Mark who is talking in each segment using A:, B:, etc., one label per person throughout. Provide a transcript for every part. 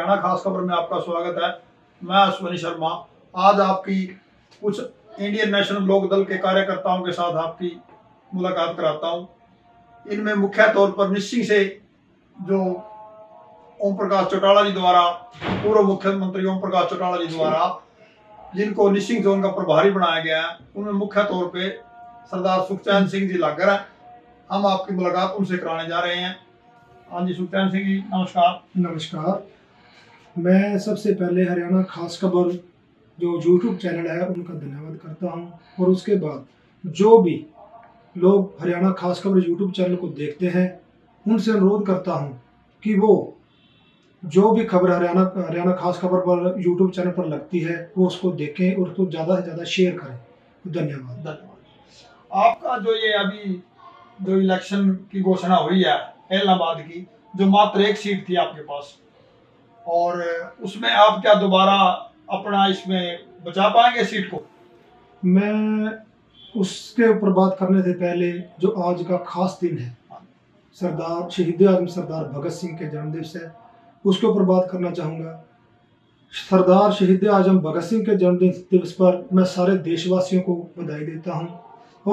A: हरियाणा खास खबर में आपका स्वागत है। मैं अश्विनी शर्मा आज आपकी कुछ इंडियन नेशनल लोक दल के कार्यकर्ताओं के साथ आपकी मुलाकात कराता हूं। इनमें मुख्य तौर पर निश्चिंग से जो ओम प्रकाश चौटाला जी द्वारा, पूर्व मुख्यमंत्री ओम प्रकाश चौटाला जी द्वारा जिनको निश्चिंग जोन का प्रभारी बनाया गया है, उनमें मुख्य तौर पे सरदार सुखचैन सिंह जी लागर है। हम आपकी मुलाकात उनसे कराने जा रहे हैं। हाँ जी, सुखचैन सिंह जी नमस्कार।
B: नमस्कार। मैं सबसे पहले हरियाणा खास खबर जो यूट्यूब चैनल है उनका धन्यवाद करता हूं, और उसके बाद जो भी लोग हरियाणा खास खबर यूट्यूब चैनल को देखते हैं उनसे अनुरोध करता हूं कि वो जो भी खबर हरियाणा खास खबर पर यूट्यूब चैनल पर लगती है वो उसको देखें और उसको ज़्यादा से ज़्यादा शेयर करें। धन्यवाद।
A: आपका जो ये अभी जो इलेक्शन की घोषणा हुई है इलाहाबाद की, जो मात्र एक सीट थी आपके पास, और उसमें आप क्या दोबारा अपना इसमें बचा पाएंगे सीट को?
B: मैं उसके ऊपर बात करने से पहले जो आज का खास दिन है, शहीद आजम सरदार भगत सिंह के जन्मदिवस है, उसके ऊपर बात करना चाहूँगा। सरदार शहीद आजम भगत सिंह के जन्मदिन दिवस पर मैं सारे देशवासियों को बधाई देता हूँ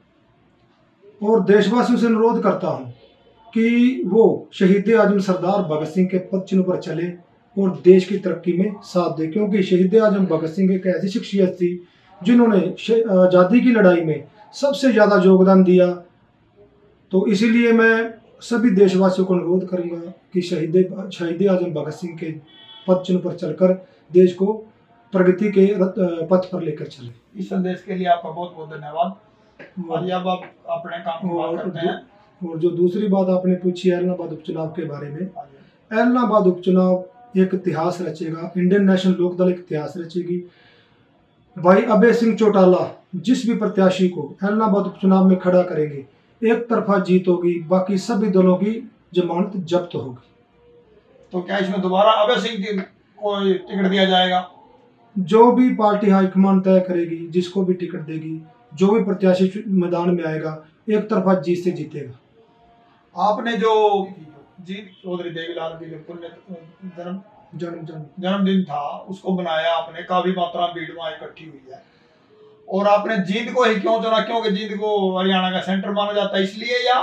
B: और देशवासियों से अनुरोध करता हूँ कि वो शहीद आजम सरदार भगत सिंह के पद चिन्ह पर चले और देश की तरक्की में साथ दे, क्योंकि शहीद आजम भगत सिंह एक ऐसी शख्सियत थी जिन्होंने आज़ादी की लड़ाई में सबसे ज़्यादा योगदान दिया। तो इसीलिए मैं सभी देशवासियों को अनुरोध करूंगा कि शहीद आजम भगत सिंह के पद चिन्ह पर चलकर देश को प्रगति के पथ पर लेकर चले।
A: इस संदेश के लिए आपका बहुत बहुत धन्यवाद। और अब आप अपने काम की बात करते हैं।
B: और जो दूसरी बात आपने पूछी इलाहाबाद उपचुनाव के बारे में, इलाहाबाद उपचुनाव एक इतिहास रचेगा, इंडियन नेशनल लोक दल एक इतिहास रचेगी। भाई अभय सिंह चौटाला जिस भी प्रत्याशी को इलाहाबाद उपचुनाव में खड़ा करेंगे, एक तरफा जीत होगी, बाकी सभी दलों की जमानत जब्त होगी।
A: तो क्या इसमें दोबारा अभय सिंह को टिकट दिया जाएगा?
B: जो भी पार्टी हाईकमान तय करेगी, जिसको भी टिकट देगी, जो भी प्रत्याशी मैदान में आएगा, एक तरफा जीत से जीतेगा।
A: आपने जो जीत चौधरी देवीलाल की जो पुण्य जन्मदिन था उसको बनाया आपने, काफी मात्रा में भीड़ वहां इकट्ठी हुई है, और आपने जींद को ही क्यों चुना? क्योंकि जींद को हरियाणा का सेंटर माना जाता है इसलिए, या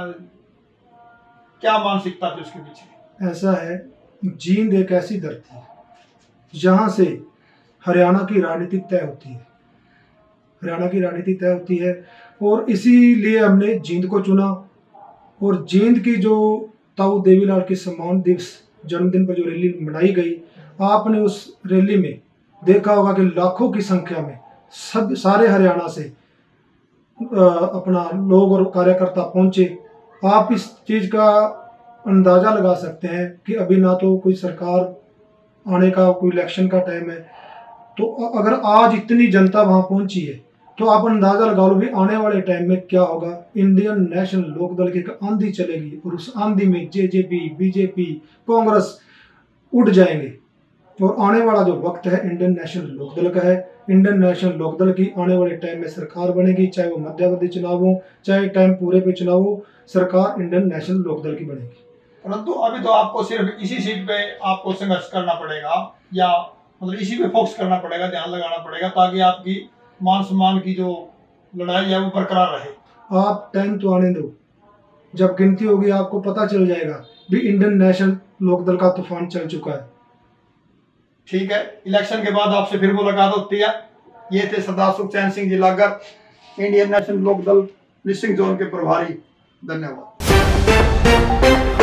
A: क्या मानसिकता थी उसके पीछे?
B: ऐसा है, जींद एक ऐसी धरती है जहां से हरियाणा की राजनीति तय होती है, हरियाणा की राजनीति तय होती है, और इसीलिए हमने जींद को चुना। और जींद की जो ताऊ देवीलाल के सम्मान दिवस जन्मदिन पर जो रैली मनाई गई, आपने उस रैली में देखा होगा कि लाखों की संख्या में सारे हरियाणा से अपना लोग और कार्यकर्ता पहुंचे। आप इस चीज़ का अंदाज़ा लगा सकते हैं कि अभी ना तो कोई सरकार आने का, कोई इलेक्शन का टाइम है, तो अगर आज इतनी जनता वहां पहुंची है तो आप अंदाजा लगा लो भी आने वाले टाइम में क्या होगा। इंडियन नेशनल लोक दल की एक आंधी चलेगी और उस आंधी में जेजेपी, बीजेपी, कांग्रेस उड़ जाएंगे, और आने वाला जो वक्त है इंडियन नेशनल लोक दल का है। इंडियन नेशनल लोक दल की आने वाले टाइम में सरकार बनेगी, चाहे वो मध्यावधि चुनाव हो, चाहे टाइम पूरे पे चुनाव हो, सरकार इंडियन नेशनल लोक दल की बनेगी।
A: परंतु अभी तो आपको सिर्फ इसी सीट पे आपको संघर्ष करना पड़ेगा, या मतलब इसी पे फोकस करना पड़ेगा, ध्यान लगाना पड़ेगा, ताकि आपकी मान सम्मान की जो लड़ाई है वो बरकरार रहे।
B: आप टाइम तो आने दो, जब गिनती होगी आपको पता चल जाएगा भी इंडियन नेशनल लोक दल का तूफान चल चुका है।
A: ठीक है, इलेक्शन के बाद आपसे फिर मुलाकात होती है। ये थे सरदार सुखचैन सिंह जी लागर, Indian National Lok Dal निश्चिंग zone के प्रभारी। धन्यवाद।